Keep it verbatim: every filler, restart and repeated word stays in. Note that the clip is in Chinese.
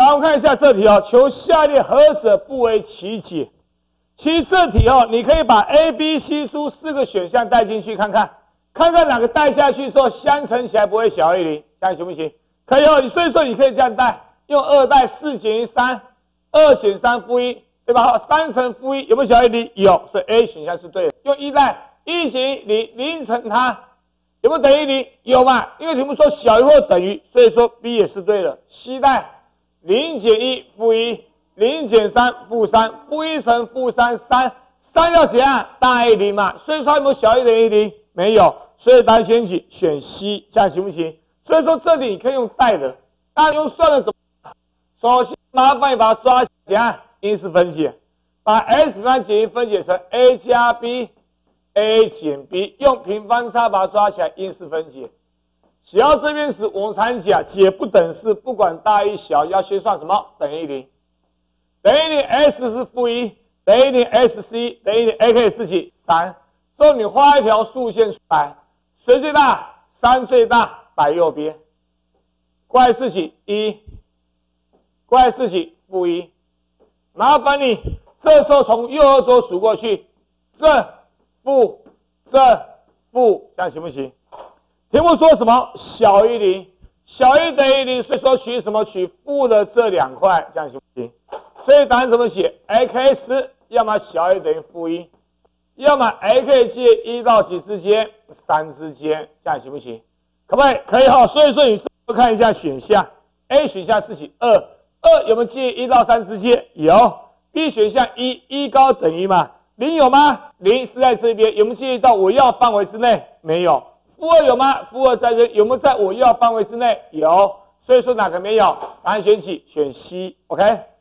来，我们看一下这题哦，求下列何者不为其解？其实这题哦，你可以把 A、B、C 出四个选项带进去看看，看看哪个带下去之后相乘起来不会小于零，这样行不行？可以哦，你所以说你可以这样带，用二带四减于三，二减三负一，对吧？三乘负一有没有小于零？有，所以 A 选项是对的。用一带一减于零，零乘它有没有等于零？有嘛？因为题目说小于或等于，所以说 B 也是对的。C 带零减一负一，零减三负三，负一乘负三，三，三要怎样？大于零嘛，所以说有没有小于等于零？没有，所以答案选几？选 C， 这样行不行？所以说这里你可以用带的，那用算的怎么？首先麻烦你把它抓起来，怎样？因式分解，把 S 平方减一分解成 A 加 B，A 减 B， 用平方差把它抓起来，因式分解。只要这边是我们常讲解不等式，不管大与小，要先算什么？等于零。等于零 S 是负一，等于零 S C， 等于零 A 可以自己三。之后你画一条竖线出来，谁最大？三最大，摆右边。过来自己一，过来自己负一。麻烦你这时候从右二左数过去，正负正负，这样行不行？题目说什么？小于零，小于等于零，所以说取什么？取负的这两块，这样行不行？所以答案怎么写 ？x 要么小于等于负一，要么 x 介一到几之间？三之间，这样行不行？可不可以？可以哈。所以说你看一下选项 ，A 选项自己二，二有没有介一到三之间？有。B 选项一，一高等于嘛？零有吗？零是在这边，有没有介意到我要范围之内？没有。负二有吗？负二在这，有没有在我要范围之内？有。所以说哪个没有？答案选几？选 C。OK。